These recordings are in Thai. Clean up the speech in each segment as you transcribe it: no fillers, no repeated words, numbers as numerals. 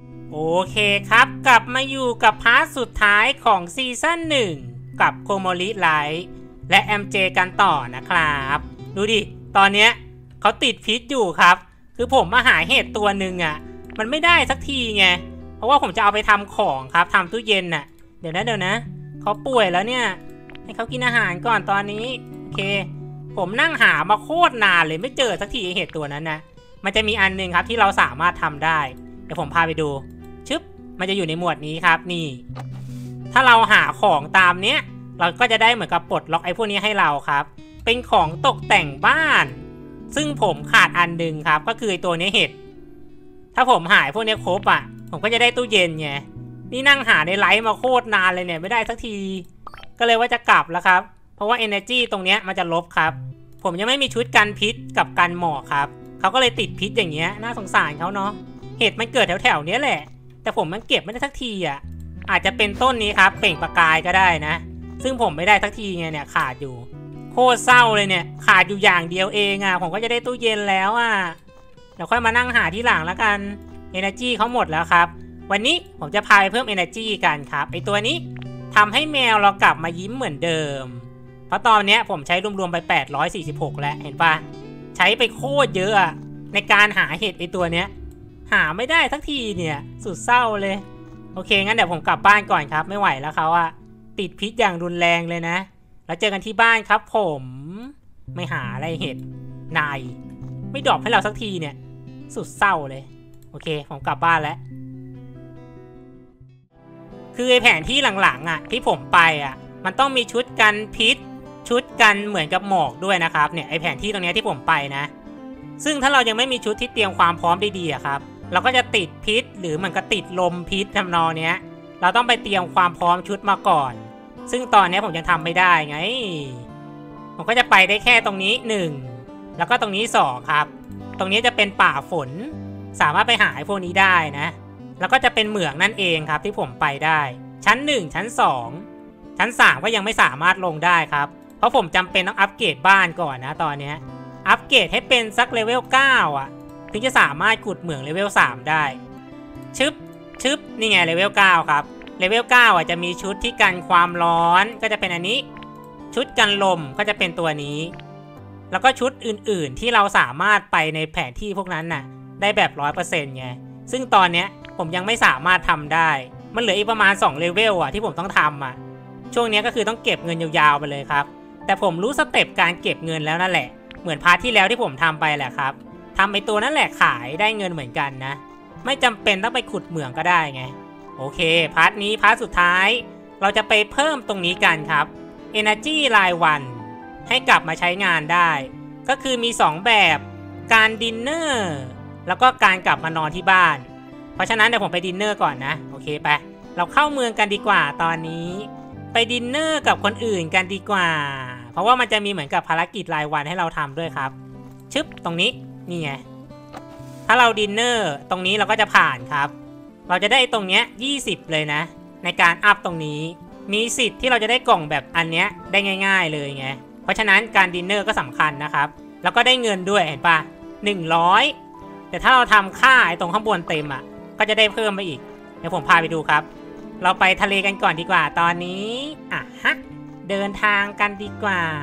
โอเคครับกลับมาอยู่กับพาร์ทสุดท้ายของซีซั่น1กับโคโมริไลท์และ MJ กันต่อนะครับดูดิตอนเนี้ยเขาติดพิษอยู่ครับคือผมมาหาเห็ดตัวหนึ่งอ่ะมันไม่ได้สักทีไงเพราะว่าผมจะเอาไปทำของครับทำตู้เย็นน่ะเดี๋ยวนะเขาป่วยแล้วเนี่ยให้เขากินอาหารก่อนตอนนี้โอเคผมนั่งหามาโคตรนานเลยไม่เจอสักทีเห็ดตัวนั้นนะมันจะมีอันนึงครับที่เราสามารถทำได้เดี๋ยวผมพาไปดูชึบมันจะอยู่ในหมวดนี้ครับนี่ถ้าเราหาของตามเนี้ยเราก็จะได้เหมือนกับปลดล็อกไอ้พวกนี้ให้เราครับเป็นของตกแต่งบ้านซึ่งผมขาดอันนึงครับก็คือตัวนี้เห็ดถ้าผมหายพวกนี้ครบอ่ะผมก็จะได้ตู้เย็นไงนี่นั่งหาในไลฟ์มาโคตรนานเลยเนี่ยไม่ได้สักทีก็เลยว่าจะกลับแล้วครับเพราะว่า energy ตรงเนี้ยมันจะลบครับผมยังไม่มีชุดกันพิษกับกันหมอกครับเขาก็เลยติดพิษอย่างเงี้ยน่าสงสารเขาเนาะเห็ดมันเกิดแถวๆนี้แหละแต่ผมมันเก็บไม่ได้สักทีอ่ะอาจจะเป็นต้นนี้ครับเปล่งประกายก็ได้นะซึ่งผมไม่ได้สักทีไงเนี่ยขาดอยู่โคตรเศร้าเลยเนี่ยขาดอยู่อย่างเดียวเองอ่ะผมก็จะได้ตู้เย็นแล้วอ่ะเดี๋ยวค่อยมานั่งหาที่หลังแล้วกัน energy เขาหมดแล้วครับวันนี้ผมจะพาไปเพิ่ม energy กันครับไอตัวนี้ทำให้แมวเรากลับมายิ้มเหมือนเดิมเพราะตอนนี้ผมใช้รวมๆไป846แล้วเห็นปะใช้ไปโคตรเยอะอะในการหาเห็ดไอตัวเนี้ยหาไม่ได้สักทีเนี่ยสุดเศร้าเลยโอเคงั้นเดี๋ยวผมกลับบ้านก่อนครับไม่ไหวแล้วเขาอะติดพิษอย่างรุนแรงเลยนะแล้วเจอกันที่บ้านครับผมไม่หาอะไรเห็ดนายไม่ดรอปให้เราสักทีเนี่ยสุดเศร้าเลยโอเคผมกลับบ้านแล้วคือไอแผนที่หลังๆอ่ะที่ผมไปอ่ะมันต้องมีชุดกันพิษชุดกันเหมือนกับหมอกด้วยนะครับเนี่ยไอแผนที่ตรงนี้ที่ผมไปนะซึ่งถ้าเรายังไม่มีชุดที่เตรียมความพร้อมได้ดีอะครับเราก็จะติดพิษหรือมันก็ติดลมพิษทำนองเนี้ยเราต้องไปเตรียมความพร้อมชุดมาก่อนซึ่งตอนนี้ผมยังทำไม่ได้ไงผมก็จะไปได้แค่ตรงนี้1แล้วก็ตรงนี้2ครับตรงนี้จะเป็นป่าฝนสามารถไปหาพวกนี้ได้นะแล้วก็จะเป็นเหมืองนั่นเองครับที่ผมไปได้ชั้น1ชั้น2ชั้น3ก็ยังไม่สามารถลงได้ครับเพราะผมจำเป็นต้องอัปเกรดบ้านก่อนนะตอนนี้อัปเกรดให้เป็นสักเลเวล9อ่ะถึงจะสามารถขุดเหมืองเลเวล3ได้ชึบนี่ไงเลเวล9ครับเลเวล9อ่ะจะมีชุดที่กันความร้อนก็จะเป็นอันนี้ชุดกันลมก็จะเป็นตัวนี้แล้วก็ชุดอื่นๆที่เราสามารถไปในแผนที่พวกนั้นน่ะได้แบบ 100% ไงซึ่งตอนเนี้ยผมยังไม่สามารถทำได้มันเหลืออีกประมาณ2เลเวลอ่ะที่ผมต้องทำอ่ะช่วงนี้ก็คือต้องเก็บเงินยาวๆไปเลยครับแต่ผมรู้สเต็ปการเก็บเงินแล้วนั่นแหละเหมือนพาร์ทที่แล้วที่ผมทำไปแหละครับทำไปตัวนั่นแหละขายได้เงินเหมือนกันนะไม่จำเป็นต้องไปขุดเหมืองก็ได้ไงโอเคพาร์ทนี้พาร์ทสุดท้ายเราจะไปเพิ่มตรงนี้กันครับ Energy รายวันให้กลับมาใช้งานได้ก็คือมี2แบบการดินเนอร์แล้วก็การกลับมานอนที่บ้านเพราะฉะนั้นเดี๋ยวผมไปดินเนอร์ก่อนนะโอเคไปเราเข้าเมืองกันดีกว่าตอนนี้ไปดินเนอร์กับคนอื่นกันดีกว่าเพราะว่ามันจะมีเหมือนกับภารกิจรายวันให้เราทำด้วยครับชึบตรงนี้นี่ไงถ้าเราดินเนอร์ตรงนี้เราก็จะผ่านครับเราจะได้ตรงเนี้ย20เลยนะในการอัพตรงนี้มีสิทธิ์ที่เราจะได้กล่องแบบอันเนี้ยได้ง่ายๆเลยไงเพราะฉะนั้นการดินเนอร์ก็สำคัญนะครับแล้วก็ได้เงินด้วยเห็นปะ100แต่ถ้าเราทำค่าไอ้ตรงข้างบนเต็มอ่ะก็จะได้เพิ่มไปอีกเดี๋ยวผมพาไปดูครับเราไปทะเลกันก่อนดีกว่าตอนนี้อ่ะฮะเดินทางกันดีกว่า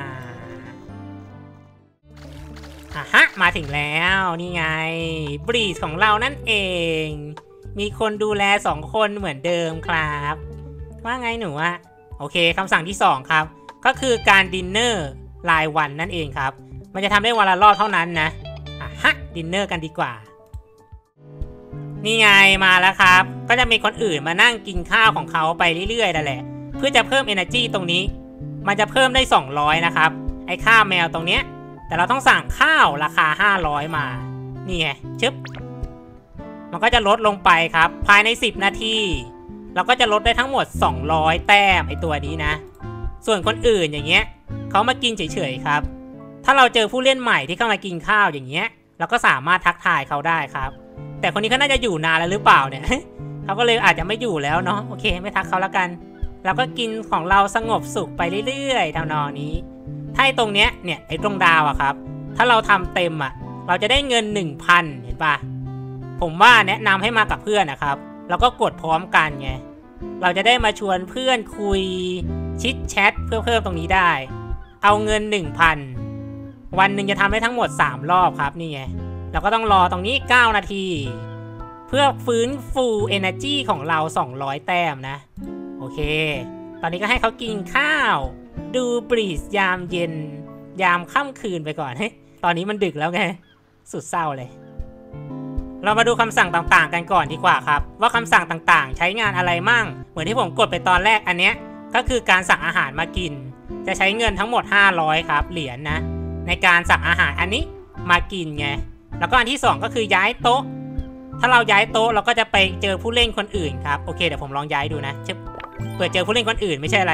อ่ะฮะมาถึงแล้วนี่ไงบรีซของเรานั่นเองมีคนดูแล2คนเหมือนเดิมครับว่าไงหนูอะโอเคคำสั่งที่2ครับก็คือการดินเนอร์รายวันนั่นเองครับมันจะทำได้วันละรอบเท่านั้นนะอ่ะฮะดินเนอร์กันดีกว่านี่ไงมาแล้วครับก็จะมีคนอื่นมานั่งกินข้าวของเขาไปเรื่อยๆนั่นแหละเพื่อจะเพิ่ม energy ตรงนี้มันจะเพิ่มได้200นะครับไอ้ข้าวแมวตรงเนี้ยแต่เราต้องสั่งข้าวราคา500มานี่ไงชึบมันก็จะลดลงไปครับภายใน10นาทีเราก็จะลดได้ทั้งหมด200แต้มไอ้ตัวนี้นะส่วนคนอื่นอย่างเงี้ยเขามากินเฉยๆครับถ้าเราเจอผู้เล่นใหม่ที่เข้ามากินข้าวอย่างเงี้ยเราก็สามารถทักทายเขาได้ครับแต่คนนี้เขาน่าจะอยู่นานแล้วหรือเปล่าเนี่ย เขาก็เลยอาจจะไม่อยู่แล้วเนาะโอเคไม่ทักเขาแล้วกันเราก็กินของเราสงบสุขไปเรื่อยๆทำนองนี้ถ้าตรงเนี้ยเนี่ยไอ้ตรงดาวอะครับถ้าเราทำเต็มอะเราจะได้เงิน 1,000 เห็นปะผมว่าแนะนำให้มากับเพื่อนนะครับแล้วก็กดพร้อมกันไงเราจะได้มาชวนเพื่อนคุยชิดแชทเพื่อเพิ่มตรงนี้ได้เอาเงิน 1,000 วันหนึ่งจะทำได้ทั้งหมด3รอบครับนี่ไงเราก็ต้องรอตรงนี้9นาทีเพื่อฟื้นฟู energy ของเรา200แต้มนะโอเคตอนนี้ก็ให้เขากินข้าวดูบรีซยามเย็นยามค่ำคืนไปก่อนตอนนี้มันดึกแล้วไงสุดเศร้าเลยเรามาดูคำสั่งต่างๆกันก่อนดีกว่าครับว่าคำสั่งต่างๆใช้งานอะไรมั่งเหมือนที่ผมกดไปตอนแรกอันเนี้ยก็คือการสั่งอาหารมากินจะใช้เงินทั้งหมด500ครับเหรียญนะในการสั่งอาหารอันนี้มากินไงแล้วก็อันที่2ก็คือย้ายโต๊ะถ้าเราย้ายโต๊ะเราก็จะไปเจอผู้เล่นคนอื่นครับโอเคเดี๋ยวผมลองย้ายดูนะเผื่อเจอผู้เล่นคนอื่นไม่ใช่อะไร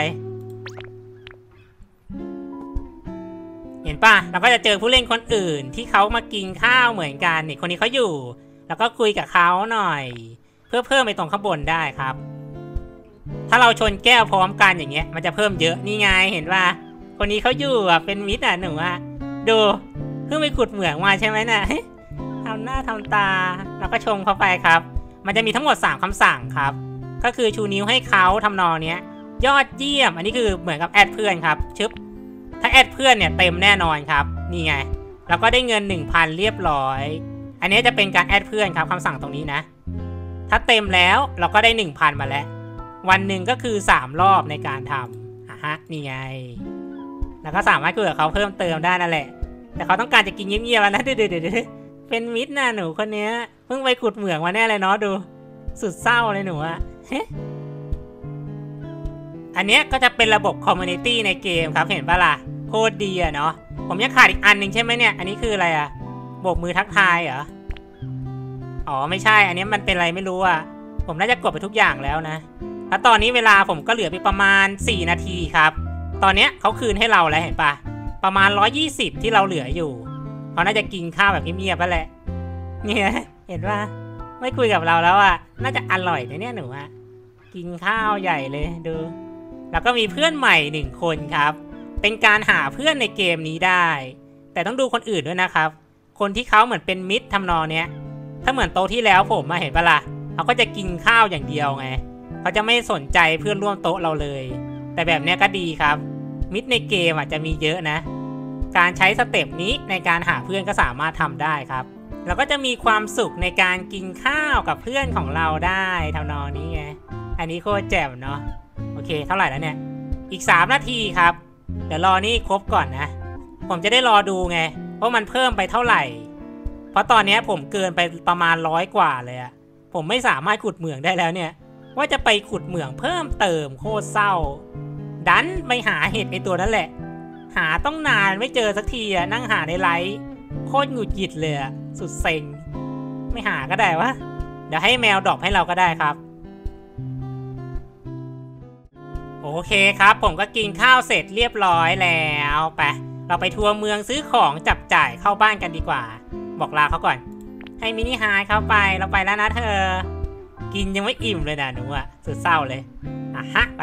เห็นป่ะเราก็จะเจอผู้เล่นคนอื่นที่เขามากินข้าวเหมือนกันนี่คนนี้เขาอยู่แล้วก็คุยกับเขาหน่อยเพื่อเพิ่มไปตรงข้างบนได้ครับถ้าเราชนแก้วพร้อมกันอย่างเงี้ยมันจะเพิ่มเยอะนี่ไงเห็นป่ะคนนี้เขาอยู่เป็นมิตรหนูดูเพิ่งไปขุดเหมืองมาใช่ไหมน่ะทำหน้าทำตาแล้วก็ชมเขาไปครับมันจะมีทั้งหมด3คำสั่งครับก็คือชูนิ้วให้เขาทำนองเนี้ยยอดเยี่ยมอันนี้คือเหมือนกับแอดเพื่อนครับชึบถ้าแอดเพื่อนเนี่ยเต็มแน่นอนครับนี่ไงแล้วก็ได้เงิน 1,000 เรียบร้อยอันนี้จะเป็นการแอดเพื่อนครับคำสั่งตรงนี้นะถ้าเต็มแล้วเราก็ได้ 1,000 มาแล้ววันหนึ่งก็คือ3รอบในการทำฮะนี่ไงแล้วก็สามารถคุยกับเขาเพิ่มเติมได้นั่นแหละแต่เขาต้องการจะกินเงียบๆแล้วนะเดี๋ยวเป็นมิตรนะหนูคนนี้เพิ่งไปขุดเหมืองมาแน่เลยเนาะดูสุดเศร้าเลยหนูอันนี้ก็จะเป็นระบบคอมมูนิตี้ในเกมครับเห็นปะล่ะโคตรดีอะเนาะผมยังขาดอีกอันหนึ่งใช่ไหมเนี่ยอันนี้คืออะไรอะโบกมือทักทายเหรออ๋อไม่ใช่อันนี้มันเป็นอะไรไม่รู้อะผมน่าจะกดไปทุกอย่างแล้วนะแล้วตอนนี้เวลาผมก็เหลือไปประมาณ4นาทีครับตอนนี้เขาคืนให้เราแล้วเห็นปะประมาณ120ที่เราเหลืออยู่เขาน่าจะกินข้าวแบบเงียบๆแล้วแหละเนี่ยเห็นว่าไม่คุยกับเราแล้วอ่ะน่าจะอร่อยนะเนี่ยหนูกินข้าวใหญ่เลยดูแล้วก็มีเพื่อนใหม่1คนครับเป็นการหาเพื่อนในเกมนี้ได้แต่ต้องดูคนอื่นด้วยนะครับคนที่เขาเหมือนเป็นมิตรทำนองเนี้ยถ้าเหมือนโต๊ะที่แล้วผมมาเห็นปะล่ะเขาก็จะกินข้าวอย่างเดียวไงเขาจะไม่สนใจเพื่อนร่วมโต๊ะเราเลยแต่แบบเนี้ยก็ดีครับมิตรในเกมจะมีเยอะนะการใช้สเต็ปนี้ในการหาเพื่อนก็สามารถทำได้ครับเราก็จะมีความสุขในการกินข้าวกับเพื่อนของเราได้ทำนองนี้ไงอันนี้โคตรแจ่มเนาะโอเคเท่าไหร่แล้วเนี่ยอีก3นาทีครับเดี๋ยวรอนี่ครบก่อนนะผมจะได้รอดูไงว่ามันเพิ่มไปเท่าไหร่เพราะตอนนี้ผมเกินไปประมาณ100 กว่าเลยอะผมไม่สามารถขุดเหมืองได้แล้วเนี่ยว่าจะไปขุดเหมืองเพิ่มเติมโคตรเศร้าดันไปหาเห็ดไอตัวนั้นแหละหาต้องนานไม่เจอสักทีอะนั่งหาในไลฟ์โคตรหงุดหงิดเลยอะสุดเซ็งไม่หาก็ได้วะเดี๋ยวให้แมวดรอปให้เราก็ได้ครับโอเคครับผมก็กินข้าวเสร็จเรียบร้อยแล้วไปเราไปทัวร์เมืองซื้อของจับจ่ายเข้าบ้านกันดีกว่าบอกลาเขาก่อนให้มินิฮาร์ทเข้าไปเราไปแล้วนะเธอกินยังไม่อิ่มเลยนะหนูอะสุดเศร้าเลยฮะไป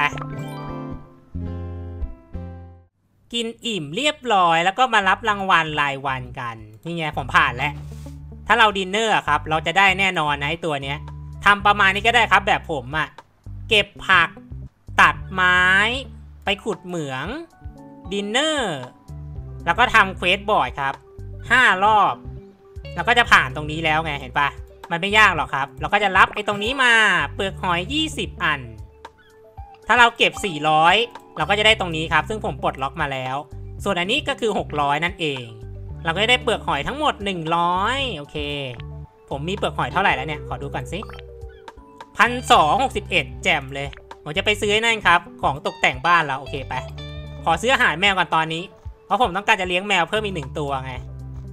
กินอิ่มเรียบร้อยแล้วก็มารับรางวัลรายวันกันนี่ไงผมผ่านแล้วถ้าเราดินเนอร์ครับเราจะได้แน่นอนนะไอตัวเนี้ยทำประมาณนี้ก็ได้ครับแบบผมอะเก็บผักตัดไม้ไปขุดเหมืองดินเนอร์แล้วก็ทำเควสบอร์ดครับ5 รอบแล้วก็จะผ่านตรงนี้แล้วไงเห็นปะมันไม่ยากหรอกครับเราก็จะรับไอ้ตรงนี้มาเปลือกหอย20 อันถ้าเราเก็บ400เราก็จะได้ตรงนี้ครับซึ่งผมปลดล็อกมาแล้วส่วนอันนี้ก็คือ600นั่นเองเราก็จะได้เปลือกหอยทั้งหมด100โอเคผมมีเปลือกหอยเท่าไหร่แล้วเนี่ยขอดูก่อนสิ1,261แจ่มเลยผมจะไปซื้อนั่นครับของตกแต่งบ้านเราโอเคไปขอซื้ออาหารแมวก่อนตอนนี้เพราะผมต้องการจะเลี้ยงแมวเพิ่มอีก1 ตัวไง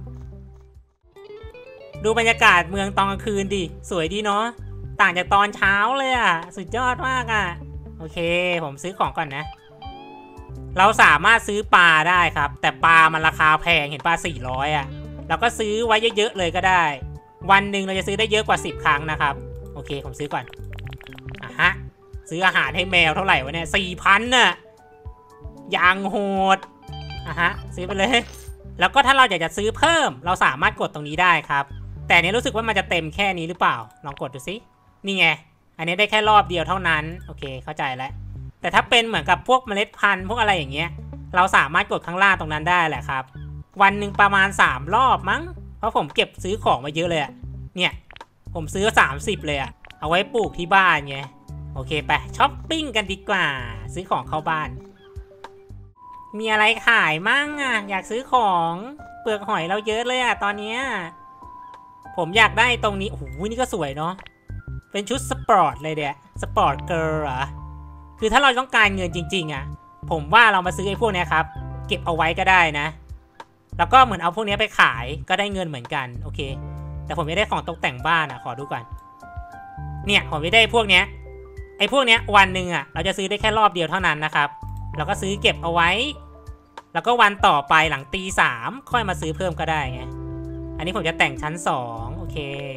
ดูบรรยากาศเมืองตอนกลางคืนดิสวยดีเนาะต่างจากตอนเช้าเลยอ่ะสุดยอดมากอ่ะโอเคผมซื้อของก่อนนะเราสามารถซื้อปลาได้ครับแต่ปลามันราคาแพงเห็นปลา400อ่ะเราก็ซื้อไว้เยอะๆเลยก็ได้วันหนึ่งเราจะซื้อได้เยอะกว่า10 ครั้งนะครับโอเคผมซื้อก่อนฮะซื้ออาหารให้แมวเท่าไหร่วะเนี่ย 4,000 น่ะอย่างโหดฮะซื้อไปเลยแล้วก็ถ้าเราอยากจะซื้อเพิ่มเราสามารถกดตรงนี้ได้ครับแต่เนี้ยรู้สึกว่ามันจะเต็มแค่นี้หรือเปล่าลองกดดูสินี่ไงอันนี้ได้แค่รอบเดียวเท่านั้นโอเคเข้าใจแล้วแต่ถ้าเป็นเหมือนกับพวกเมล็ดพันธุ์พวกอะไรอย่างเงี้ยเราสามารถกดข้างล่างตรงนั้นได้แหละครับวันหนึ่งประมาณ3รอบมั้งเพราะผมเก็บซื้อของมาเยอะเลยอะเนี่ยผมซื้อ30เลยอะเอาไว้ปลูกที่บ้านไงโอเคไปช้อปปิ้งกันดีกว่าซื้อของเข้าบ้านมีอะไรขายมั่งอะอยากซื้อของเปลือกหอยเราเยอะเลยอะตอนเนี้ยผมอยากได้ตรงนี้โอ้โหนี่ก็สวยเนาะเป็นชุดสปอร์ตเลยเดี๋ยสปอร์ตเกิร์ลเหรอคือถ้าเราต้องการเงินจริงๆอะผมว่าเรามาซื้อไอ้พวกนี้ครับเก็บเอาไว้ก็ได้นะแล้วก็เหมือนเอาพวกนี้ไปขายก็ได้เงินเหมือนกันโอเคแต่ผมไม่ได้ของตกแต่งบ้านอะขอดูก่อนเนี่ยผมไม่ได้พวกเนี้ยไอ้พวกเนี้ยวันหนึ่งอะเราจะซื้อได้แค่รอบเดียวเท่านั้นนะครับเราก็ซื้อเก็บเอาไว้แล้วก็วันต่อไปหลังตี 3ค่อยมาซื้อเพิ่มก็ได้ไงอันนี้ผมจะแต่งชั้น2โอเค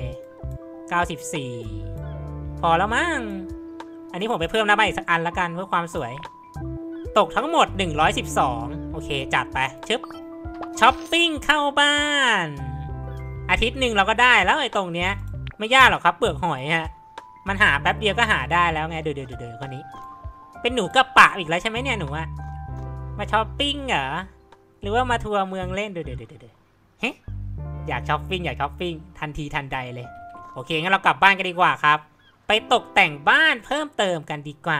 94พอแล้วมั้งอันนี้ผมไปเพิ่มหน้าบ้านอีกสักอันละกันเพื่อความสวยตกทั้งหมด112โอเคจัดไปชึบช้อปปิ้งเข้าบ้านอาทิตย์หนึ่งเราก็ได้แล้วไอ้ตรงเนี้ยไม่ยากหรอกครับเปลือกหอยฮะมันหาแป๊บเดียวก็หาได้แล้วไงเดือคนนี้เป็นหนูกระปะอีกแล้วใช่ไหมเนี่ยหนูอะมาช้อปปิ้งเหรอหรือว่ามาทัวร์เมืองเล่นเเฮ้อยากช้อปปิ้งทันทีทันใดเลยโอเคงั้นเรากลับบ้านกันดีกว่าครับไปตกแต่งบ้านเพิ่มเติมกันดีกว่า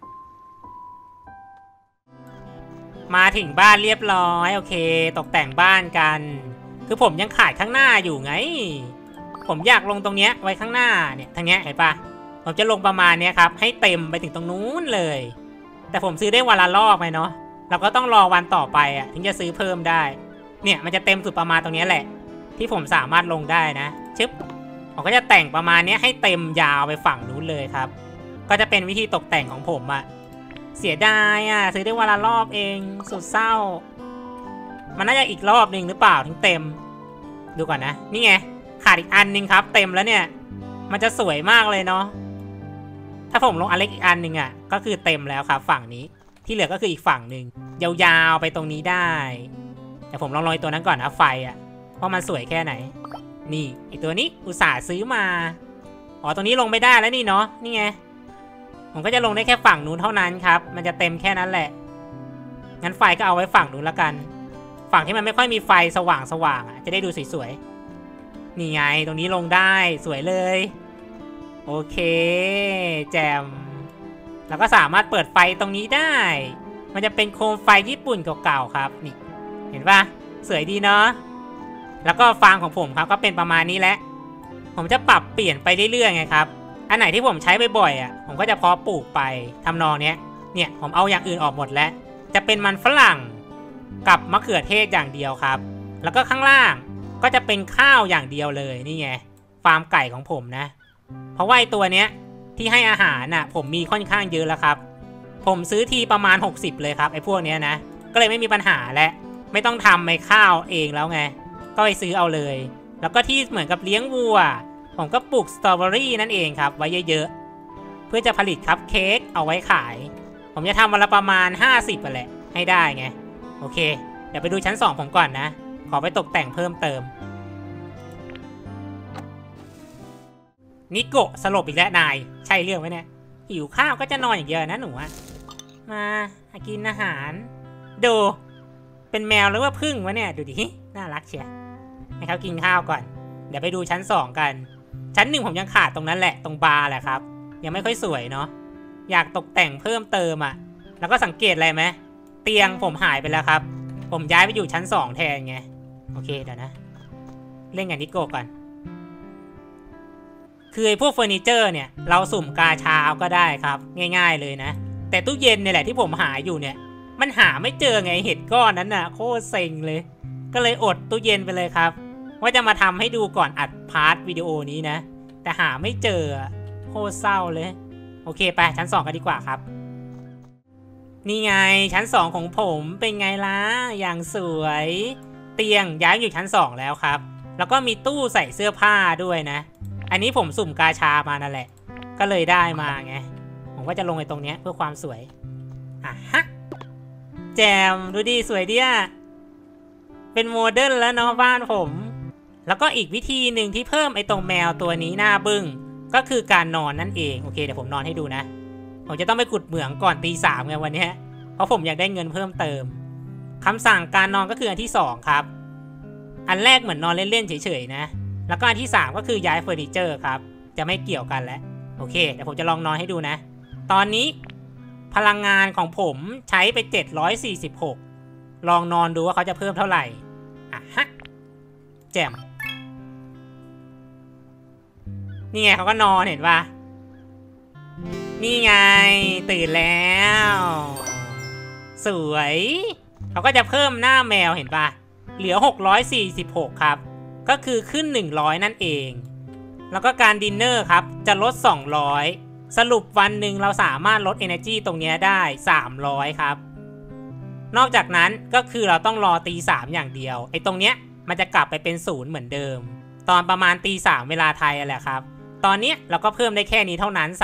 มาถึงบ้านเรียบร้อยโอเคตกแต่งบ้านกันคือผมยังขาดข้างหน้าอยู่ไงผมอยากลงตรงเนี้ยไว้ข้างหน้าเนี่ยทางเนี้ยเห็นปะผมจะลงประมาณเนี้ยครับให้เต็มไปถึงตรงนู้นเลยแต่ผมซื้อได้วันละรอบไหมเนาะเราก็ต้องรอวันต่อไปอ่ะถึงจะซื้อเพิ่มได้เนี่ยมันจะเต็มสุดประมาณตรงนี้แหละที่ผมสามารถลงได้นะชึบผมก็จะแต่งประมาณนี้ให้เต็มยาวไปฝั่งนู้นเลยครับก็จะเป็นวิธีตกแต่งของผมอ่ะเสียดายอ่ะซื้อได้วันละรอบเองสุดเศร้ามันน่าจะอีกรอบหนึ่งหรือเปล่าถึงเต็มดูก่อนนะนี่ไงขาดอีกอันนึงครับเต็มแล้วเนี่ยมันจะสวยมากเลยเนาะถ้าผมลงอันเล็กอีกอันนึงอ่ะก็คือเต็มแล้วครับฝั่งนี้ที่เหลือก็คืออีกฝั่งหนึ่งยาวๆไปตรงนี้ได้แต่ผมลองตัวนั้นก่อนนะไฟอ่ะเพราะมันสวยแค่ไหนนี่ไอตัวนี้อุตส่าห์ซื้อมาอ๋อตรงนี้ลงไม่ได้แล้วนี่เนาะนี่ไงผมก็จะลงได้แค่ฝั่งนู้นเท่านั้นครับมันจะเต็มแค่นั้นแหละงั้นไฟก็เอาไว้ฝั่งนู้นละกันฝั่งที่มันไม่ค่อยมีไฟสว่างอ่ะจะได้ดูสวยๆนี่ไงตรงนี้ลงได้สวยเลยโอเคแจมแล้วก็สามารถเปิดไฟตรงนี้ได้มันจะเป็นโคมไฟญี่ปุ่นเก่าๆครับนี่เห็นปะสวยดีเนาะแล้วก็ฟางของผมครับก็เป็นประมาณนี้แหละผมจะปรับเปลี่ยนไปเรื่อยๆไงครับอันไหนที่ผมใช้บ่อยๆอ่ะผมก็จะเพาะปลูกไปทำนองเนี้ยเนี่ยผมเอาอย่างอื่นออกหมดแล้วจะเป็นมันฝรั่งกับมะเขือเทศอย่างเดียวครับแล้วก็ข้างล่างก็จะเป็นข้าวอย่างเดียวเลยนี่ไงฟาร์มไก่ของผมนะเพราะว่าไอตัวเนี้ยที่ให้อาหารน่ะผมมีค่อนข้างเยอะแล้วครับผมซื้อทีประมาณ60เลยครับไอพวกเนี้ยนะก็เลยไม่มีปัญหาและไม่ต้องทำไอข้าวเองแล้วไงก็ไปซื้อเอาเลยแล้วก็ที่เหมือนกับเลี้ยงวัวผมก็ปลูกสตรอเบอรี่นั่นเองครับไว้เยอะๆเพื่อจะผลิตคัพเค้กเอาไว้ขายผมจะทำวันละประมาณ50แหละให้ได้ไงโอเคเดี๋ยวไปดูชั้น2ผมก่อนนะขอไปตกแต่งเพิ่มเติมนิโกะสลบอีกแล้วนายใช่เรื่องไหมเนี่ยหิวข้าวก็จะนอนอย่างเดียวนะหนูอะมากินอาหารดูเป็นแมวหรือว่าผึ้งวะเนี่ยดูดิน่ารักเชียให้เขากินข้าวก่อนเดี๋ยวไปดูชั้น2กันชั้น1ผมยังขาดตรงนั้นแหละตรงบาร์แหละครับยังไม่ค่อยสวยเนาะอยากตกแต่งเพิ่มเติมอะแล้วก็สังเกตอะไรไหมเตียงผมหายไปแล้วครับผมย้ายไปอยู่ชั้น2แทนไงโอเคเดี๋ยวนะเล่นกับนิโกะก่อนคือไอ้พวกเฟอร์นิเจอร์เนี่ยเราสุ่มกาชาเอาก็ได้ครับง่ายๆเลยนะแต่ตู้เย็นเนี่ยแหละที่ผมหาอยู่เนี่ยมันหาไม่เจอไงเห็ดก้อนนั้นน่ะโคตรเซ็งเลยก็เลยอดตู้เย็นไปเลยครับว่าจะมาทำให้ดูก่อนอัดพาร์ทวิดีโอนี้นะแต่หาไม่เจอโคตรเศร้าเลยโอเคไปชั้น2กันดีกว่าครับนี่ไงชั้น2ของผมเป็นไงล่ะอย่างสวยเตียงย้ายอยู่ชั้น2แล้วครับแล้วก็มีตู้ใส่เสื้อผ้าด้วยนะอันนี้ผมสุ่มกาชามานั่นแหละก็เลยได้มาไงผมก็จะลงในตรงนี้เพื่อความสวยอ่ะฮะแจมดูดิสวยดิอ่ะเป็นโมเดิร์นแล้วเนาะบ้านผมแล้วก็อีกวิธีหนึ่งที่เพิ่มไอ้ตรงแมวตัวนี้หน้าบึ้งก็คือการนอนนั่นเองโอเคเดี๋ยวผมนอนให้ดูนะผมจะต้องไปขุดเหมืองก่อนตี 3ไงวันนี้เพราะผมอยากได้เงินเพิ่มเติมคำสั่งการนอนก็คืออันที่2ครับอันแรกเหมือนนอนเล่นๆเฉยๆนะแล้วก็อันที่3ก็คือย้ายเฟอร์นิเจอร์ครับจะไม่เกี่ยวกันแล้วโอเคเดี๋ยวผมจะลองนอนให้ดูนะตอนนี้พลังงานของผมใช้ไป746ลองนอนดูว่าเขาจะเพิ่มเท่าไหร่อ่ะฮะแจ่มนี่ไงเขาก็นอนเห็นปะนี่ไงตื่นแล้วสวยเขาก็จะเพิ่มหน้าแมวเห็นปะเหลือ646ครับก็คือขึ้น100นั่นเองแล้วก็การดินเนอร์ครับจะลด200สรุปวันหนึ่งเราสามารถลด Energy ตรงนี้ได้300ครับนอกจากนั้นก็คือเราต้องรอตี 3อย่างเดียวไอ้ตรงเนี้ยมันจะกลับไปเป็น0เหมือนเดิมตอนประมาณตี 3เวลาไทยแหละครับตอนนี้เราก็เพิ่มได้แค่นี้เท่านั้น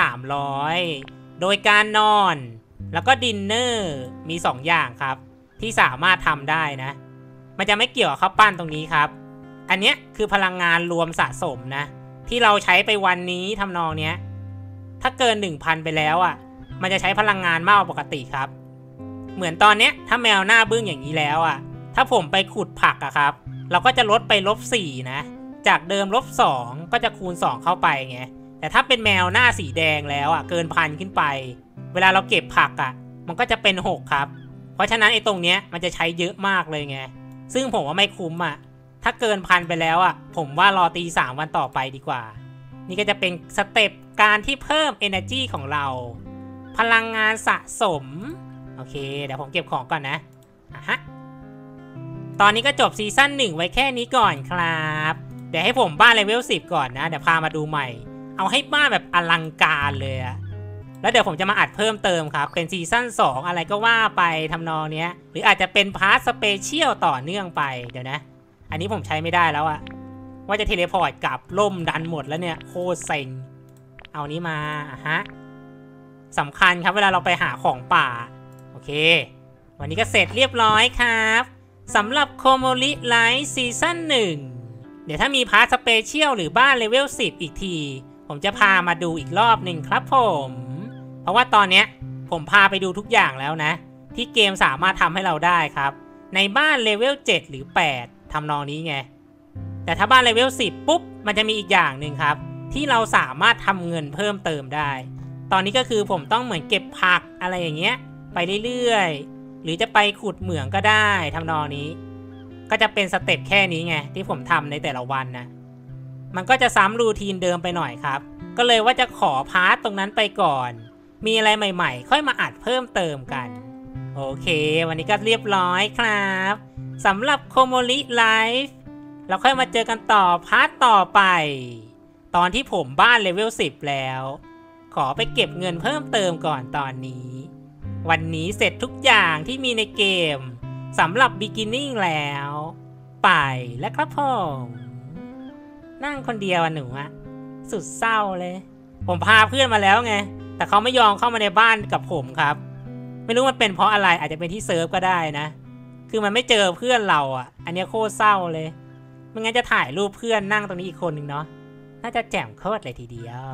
300โดยการนอนแล้วก็ดินเนอร์มี2อย่างครับที่สามารถทำได้นะมันจะไม่เกี่ยวกับข้าวปั้นตรงนี้ครับอันเนี้ยคือพลังงานรวมสะสมนะที่เราใช้ไปวันนี้ทำนองเนี้ยถ้าเกิน 1,000 ไปแล้วอ่ะมันจะใช้พลังงานมากกว่าปกติครับเหมือนตอนเนี้ยถ้าแมวหน้าบึ้งอย่างนี้แล้วอ่ะถ้าผมไปขุดผักอะครับเราก็จะลดไป-4นะจากเดิม-2ก็จะคูณ2เข้าไปไงแต่ถ้าเป็นแมวหน้าสีแดงแล้วอ่ะเกิน1,000ขึ้นไปเวลาเราเก็บผักอ่ะมันก็จะเป็น6ครับเพราะฉะนั้นไอ้ตรงเนี้ยมันจะใช้เยอะมากเลยไงซึ่งผมว่าไม่คุ้มอ่ะถ้าเกิน1,000ไปแล้วอ่ะผมว่ารอตี 3วันต่อไปดีกว่านี่ก็จะเป็นสเต็ปการที่เพิ่ม Energy ของเราพลังงานสะสมโอเคเดี๋ยวผมเก็บของก่อนนะฮะตอนนี้ก็จบซีซั่น1ไว้แค่นี้ก่อนครับเดี๋ยวให้ผมบ้านเลเวล10ก่อนนะเดี๋ยวพามาดูใหม่เอาให้บ้านแบบอลังการเลยอะแล้วเดี๋ยวผมจะมาอัดเพิ่มเติมครับเป็นซีซั่น2อะไรก็ว่าไปทำนองเนี้ยหรืออาจจะเป็นพาร์ทสเปเชียลต่อเนื่องไปเดี๋ยวนะอันนี้ผมใช้ไม่ได้แล้วอะว่าจะเทเลพอร์ตกลับล่มดันหมดแล้วเนี่ยโคตรเซ็งเอานี้มาฮะสำคัญครับเวลาเราไปหาของป่าโอเควันนี้ก็เสร็จเรียบร้อยครับสำหรับโคโมริไลท์ซีซั่น1เดี๋ยวถ้ามีพาร์ทสเปเชียลหรือบ้านเลเวล10อีกทีผมจะพามาดูอีกรอบหนึ่งครับผมเพราะว่าตอนนี้ผมพาไปดูทุกอย่างแล้วนะที่เกมสามารถทำให้เราได้ครับในบ้านเลเวล7หรือ8ทำนองนี้ไงแต่ถ้าบ้านเลเวล10ปุ๊บมันจะมีอีกอย่างหนึ่งครับที่เราสามารถทำเงินเพิ่มเติมได้ตอนนี้ก็คือผมต้องเหมือนเก็บผักอะไรอย่างเงี้ยไปเรื่อยๆหรือจะไปขุดเหมืองก็ได้ทำนองนี้ก็จะเป็นสเต็ปแค่นี้ไงที่ผมทำในแต่ละวันนะมันก็จะซ้ำรูทีนเดิมไปหน่อยครับก็เลยว่าจะขอพาร์ทตรงนั้นไปก่อนมีอะไรใหม่ๆค่อยมาอัดเพิ่มเติมกันโอเควันนี้ก็เรียบร้อยครับสำหรับโคโมริไลฟ์เราค่อยมาเจอกันต่อพาร์ทต่อไปตอนที่ผมบ้านเลเวล10แล้วขอไปเก็บเงินเพิ่มเติมก่อนตอนนี้วันนี้เสร็จทุกอย่างที่มีในเกมสำหรับ Beginning แล้วไปแล้วครับผมนั่งคนเดียวหนูอะสุดเศร้าเลยผมพาเพื่อนมาแล้วไงแต่เขาไม่ยอมเข้ามาในบ้านกับผมครับไม่รู้มันเป็นเพราะอะไรอาจจะเป็นที่เซิร์ฟก็ได้นะคือมันไม่เจอเพื่อนเราอ่ะอันนี้โคตรเศร้าเลยไม่งั้นจะถ่ายรูปเพื่อนนั่งตรงนี้อีกคนหนึ่งเนาะน่าจะแจ่มโคตรเลยทีเดียว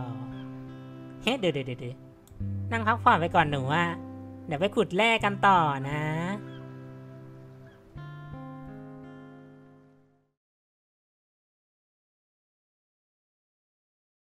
เฮ้ยเดี๋ยวนั่งพักผ่อนไปก่อนหนูอ่ะเดี๋ยวไปขุดแร่กันต่อนะ